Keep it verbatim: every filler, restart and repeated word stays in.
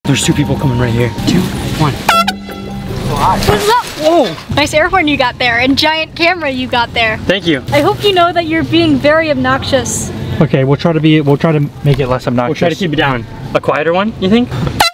There's two people coming right here. Two, one. What's up? Whoa! Nice air horn you got there and giant camera you got there. Thank you. I hope you know that you're being very obnoxious. Okay, we'll try to be, we'll try to make it less obnoxious. We'll try to keep it down. A quieter one, you think?